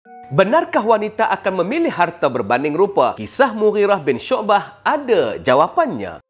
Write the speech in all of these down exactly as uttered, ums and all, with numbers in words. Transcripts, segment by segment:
Benarkah wanita akan memilih harta berbanding rupa? Kisah Mughirah bin Syu'bah ada jawapannya.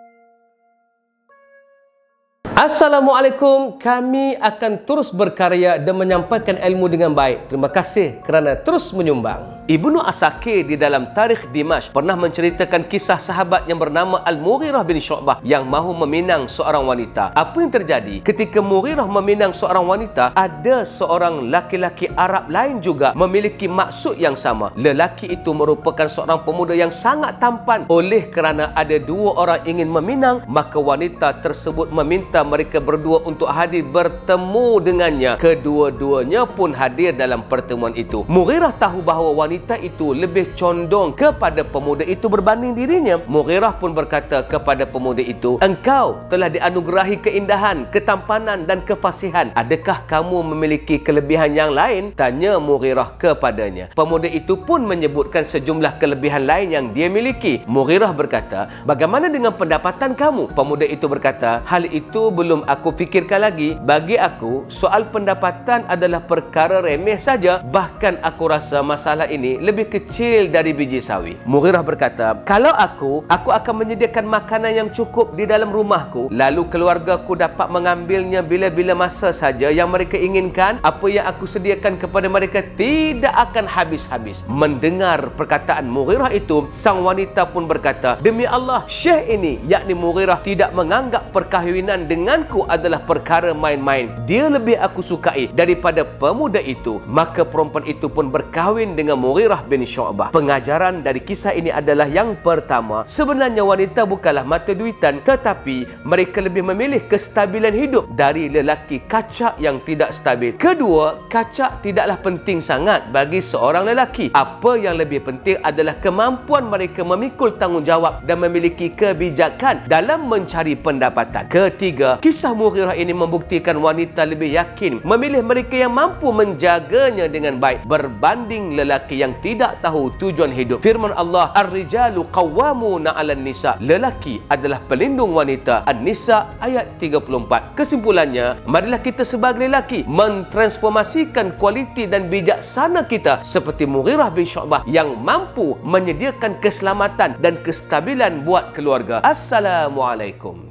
Assalamualaikum, kami akan terus berkarya dan menyampaikan ilmu dengan baik. Terima kasih kerana terus menyumbang. Ibnu Asakir di dalam Tarikh Dimashq pernah menceritakan kisah sahabat yang bernama Al-Mughirah bin Syu'bah yang mahu meminang seorang wanita. Apa yang terjadi? Ketika Mughirah meminang seorang wanita, ada seorang laki-laki Arab lain juga memiliki maksud yang sama. Lelaki itu merupakan seorang pemuda yang sangat tampan. Oleh kerana ada dua orang ingin meminang, maka wanita tersebut meminta mereka berdua untuk hadir bertemu dengannya. Kedua-duanya pun hadir dalam pertemuan itu. Mughirah tahu bahawa wanita itu lebih condong kepada pemuda itu berbanding dirinya. Mughirah pun berkata kepada pemuda itu, "Engkau telah dianugerahi keindahan, ketampanan dan kefasihan. Adakah kamu memiliki kelebihan yang lain?" Tanya Mughirah kepadanya. Pemuda itu pun menyebutkan sejumlah kelebihan lain yang dia miliki. Mughirah berkata, "Bagaimana dengan pendapatan kamu?" Pemuda itu berkata, "Hal itu belum aku fikirkan lagi. Bagi aku, soal pendapatan adalah perkara remeh saja. Bahkan aku rasa masalah ini lebih kecil dari biji sawi." Mughirah berkata, "Kalau aku, aku akan menyediakan makanan yang cukup di dalam rumahku. Lalu keluargaku dapat mengambilnya bila-bila masa saja yang mereka inginkan. Apa yang aku sediakan kepada mereka tidak akan habis-habis." Mendengar perkataan Mughirah itu, sang wanita pun berkata, "Demi Allah, Syekh ini, yakni Mughirah, tidak menganggap perkahwinan denganku adalah perkara main-main. Dia lebih aku sukai daripada pemuda itu." Maka perempuan itu pun berkahwin dengan Mughirah bin Syu'bah. Pengajaran dari kisah ini adalah yang pertama, sebenarnya wanita bukanlah mata duitan, tetapi mereka lebih memilih kestabilan hidup dari lelaki kacak yang tidak stabil. Kedua, kacak tidaklah penting sangat bagi seorang lelaki. Apa yang lebih penting adalah kemampuan mereka memikul tanggungjawab dan memiliki kebijakan dalam mencari pendapatan. Ketiga, kisah Mughirah ini membuktikan wanita lebih yakin memilih mereka yang mampu menjaganya dengan baik berbanding lelaki yang tidak tahu tujuan hidup. Firman Allah, "Ar-rijalu qawwamuna 'alan nisa." Lelaki adalah pelindung wanita. An-Nisa ayat tiga puluh empat. Kesimpulannya, marilah kita sebagai lelaki mentransformasikan kualiti dan bijaksana kita seperti Mughirah bin Syu'bah yang mampu menyediakan keselamatan dan kestabilan buat keluarga. Assalamualaikum.